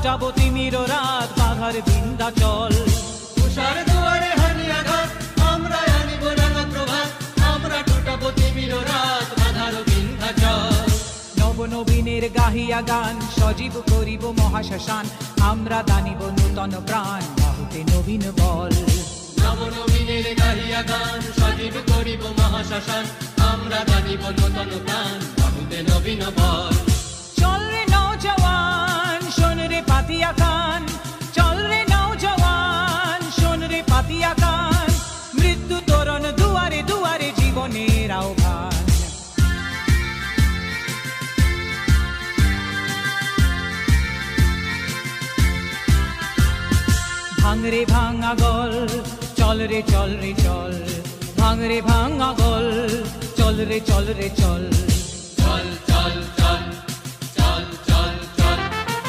যাব তিমির রাত বাধার বিন্ধ্যাচল। তুষার দুয়ারে হানি আঘাত আমরা আনিব রাঙা প্রভাত, আমরা টুটাবো তিমির রাত বাধার বিন্ধ্যাচল। নবনবীনের গাহিয়া গান সজীব করিব মহাশ্মশান, আমরা দানিব নূতন প্রাণ বাহুতে নবীন বল। নবনবীনের গাহিয়া গান সজীব করিব মহাশ্মশান, আমরা দানিব নূতন প্রাণ বাহুতে নবীন বল। চল রে নওজওয়ান শোন রে পাতিয়া কান, চল রে নওজওয়ান শোন রে পাতিয়া কান, মৃত্যু তোরণ দুয়ারে দুয়ারে জীবনের আহ্বান। ভাঙ রে ভাঙা গল চল রে চল রে চল, ভাঙ রে ভাঙা গল চল রে চল রে চল। চল চল চল চল চল চল।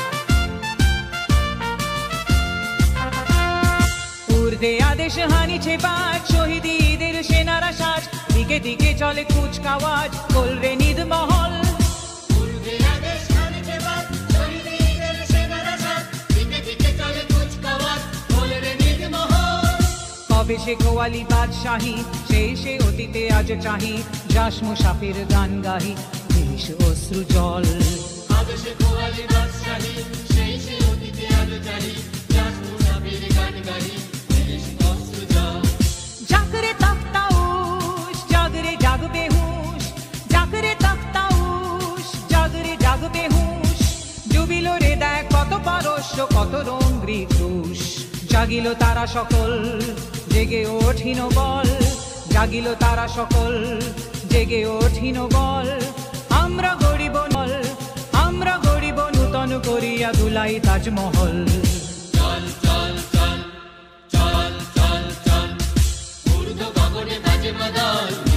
ঊর্ধ্বে আদেশ হানিছে বাজ শহীদদের সেনারা সাজ, দিকে দিকে চলে কুচকাওয়াজ কোল রে নিদ মহল। পূর্বে আদেশ হানিছে বাজ শহীদদের সেনারা সাজ, দিকে দিকে চলে কুচকাওয়াজ কোল রে নিদ মহল। কবে সে গোয়ালি বাদশাহী সেই সে অতীতে আজ চাহি, যাস মুসাফির গান গাহি দেশ অশ্রু জল। কবে সে গোয়ালি বাদশাহী সেই সে অতীতে আজ চাহি, যাস মুসাফির গান গাহি দেশ অশ্রু জল। জাগরে তখতাউশ জাগরে জাগবে হুঁশ, জাগরে তখতাউশ জাগরে জাগবে হুঁশ, ডুবিল রে দেখ কত পারস্য কত রঙ্গি ক্রুশ। জাগিল তারা সকল জেগে ওঠিন বল, জাগিল তারা সকল জেগে ওঠিন বল। আমরা গরিব নল আমরা গরিব নূতন করিয়া দুলাই তাজমহল। চল চল চল চল চল চল, ঊর্ধ্ব গগনে বাজে মাদল।